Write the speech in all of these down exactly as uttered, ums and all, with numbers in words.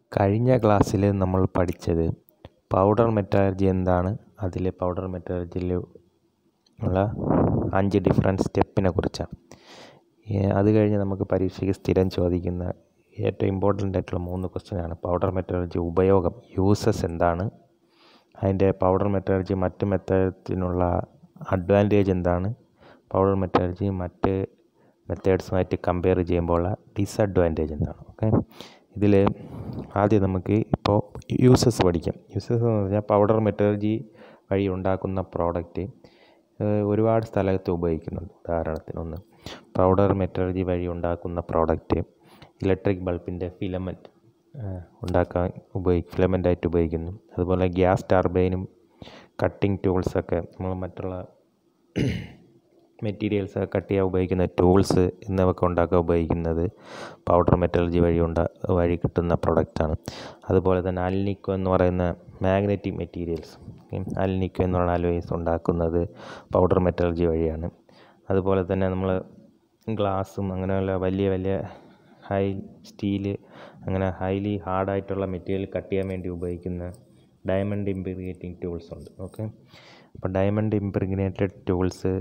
കഴിഞ്ഞ ക്ലാസ്സിൽ നമ്മൾ പഠിച്ചത് പൗഡർ മെറ്റലർജി എന്താണ്, അതിൽ പൗഡർ മെറ്റലർജിയിൽ ഉള്ള അഞ്ച് ഡിഫറെൻറ്റ് സ്റ്റെപ്പിനെ കുറിച്ചാണ്. അത് കഴിഞ്ഞ് നമുക്ക് പരീക്ഷയ്ക്ക് സ്ഥിരം ചോദിക്കുന്ന ഏറ്റവും ഇമ്പോർട്ടൻ്റ് ആയിട്ടുള്ള മൂന്ന് ക്വസ്റ്റ്യനാണ് പൗഡർ മെറ്റലർജി ഉപയോഗം, യൂസസ് എന്താണ്, അതിൻ്റെ പൗഡർ മെറ്റലർജി മറ്റ് മെത്തേഡ്സിനുള്ള അഡ്വാൻറ്റേജ് എന്താണ്, പൗഡർ മെറ്റലർജി മറ്റ് മെത്തേഡ്സുമായിട്ട് കമ്പയർ ചെയ്യുമ്പോൾ ഡിസഡ്വാൻറ്റേജ് എന്താണ്. ഓക്കെ, ഇതിൽ ആദ്യം നമുക്ക് ഇപ്പോൾ യൂസസ് പഠിക്കാം. യൂസസ് എന്ന് പറഞ്ഞാൽ പൗഡർ മെറ്റലർജി വഴി ഉണ്ടാക്കുന്ന പ്രോഡക്റ്റ് ഒരുപാട് സ്ഥലത്ത് ഉപയോഗിക്കുന്നുണ്ട്. ഉദാഹരണത്തിന് ഒന്ന് പൗഡർ മെറ്റലർജി വഴി ഉണ്ടാക്കുന്ന പ്രോഡക്റ്റ് ഇലക്ട്രിക് ബൾബിൻ്റെ ഫിലമെൻറ്റ് ഉണ്ടാക്കാൻ ഉപയോഗിക്കും ഫിലമെൻ്റായിട്ട് ഉപയോഗിക്കുന്നു. അതുപോലെ ഗ്യാസ് ടർബൈനും കട്ടിംഗ് ടൂൾസൊക്കെ നമ്മൾ മറ്റുള്ള മെറ്റീരിയൽസ് കട്ട് ചെയ്യാൻ ഉപയോഗിക്കുന്ന ടൂൾസ് എന്നിവയൊക്കെ ഉണ്ടാക്കാൻ ഉപയോഗിക്കുന്നത് പൗഡർ മെറ്റലർജി വഴി ഉണ്ടാ വഴി കിട്ടുന്ന പ്രൊഡക്റ്റാണ്. അതുപോലെ തന്നെ അൽനിക്കോ എന്ന് പറയുന്ന മാഗ്നറ്റിക് മെറ്റീരിയൽസ് അൽനിക്കോ എന്നുള്ള അലോയ്സ് ഉണ്ടാക്കുന്നത് പൗഡർ മെറ്റലർജി വഴിയാണ്. അതുപോലെ തന്നെ നമ്മൾ ഗ്ലാസും അങ്ങനെയുള്ള വലിയ വലിയ ഹൈ സ്റ്റീല് അങ്ങനെ ഹൈലി ഹാർഡായിട്ടുള്ള മെറ്റീരിയൽ കട്ട് ചെയ്യാൻ വേണ്ടി ഉപയോഗിക്കുന്ന ഡയമണ്ട് ഇംപ്രിഗേറ്റിംഗ് ടൂൾസ് ഉണ്ട്. ഓക്കെ, അപ്പോൾ ഡയമണ്ട് ഇംപ്രിഗനേറ്റഡ് ടൂൾസ്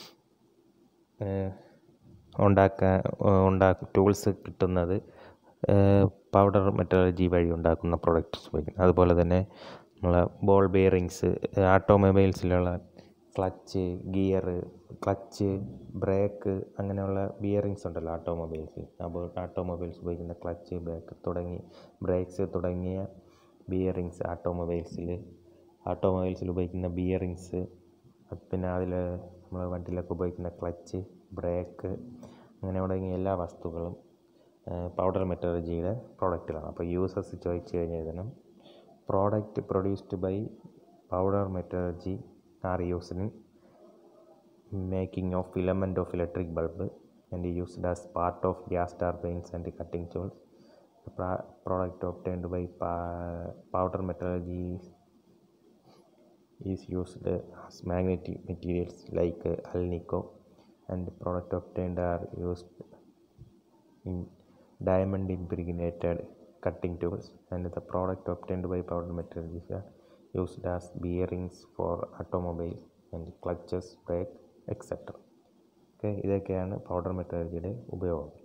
ഉണ്ടാക്കാൻ ഉണ്ടാ ടൂൾസ് കിട്ടുന്നത് പൗഡർ മെറ്റലർജി വഴി ഉണ്ടാക്കുന്ന പ്രൊഡക്ട്സ് ഉപയോഗിക്കും. അതുപോലെ തന്നെ നമ്മളെ ബോൾ ബെയറിങ്സ്, ഓട്ടോമൊബൈൽസിലുള്ള ക്ലച്ച്, ഗിയർ, ക്ലച്ച്, ബ്രേക്ക് അങ്ങനെയുള്ള ബിയറിങ്സ് ഉണ്ടല്ലോ ഓട്ടോമൊബൈൽസിൽ. അപ്പോൾ ഓട്ടോമൊബൈൽസ് ഉപയോഗിക്കുന്ന ക്ലച്ച്, ബ്രേക്ക് തുടങ്ങി ബ്രേക്സ് തുടങ്ങിയ ബിയറിങ്സ് ഓട്ടോമൊബൈൽസിൽ ഓട്ടോമൊബൈൽസിൽ ഉപയോഗിക്കുന്ന ബിയറിങ്സ്, പിന്നെ അതിൽ നമ്മൾ വണ്ടിയിലൊക്കെ ഉപയോഗിക്കുന്ന ക്ലച്ച്, ബ്രേക്ക് അങ്ങനെ തുടങ്ങിയ എല്ലാ വസ്തുക്കളും പൗഡർ മെറ്റലർജിയുടെ പ്രോഡക്റ്റുകളാണ്. അപ്പോൾ യൂസസ് ചോദിച്ചു കഴിഞ്ഞാൽ ഇതിനും product produced by powder metallurgy are used in making of filament of electric bulb and used as part of gas turbines and cutting tools. Product obtained by powder metallurgy is used as magnetic materials like uh, alnico, and product obtained are used in diamond impregnated cutting tools, and the product obtained by powder metallurgy are used as bearings for automobiles and clutches, brake, et cetera. Okay, ഇതൊക്കെയാണ് powder മെറ്റലർജിയുടെ ഉപയോഗം.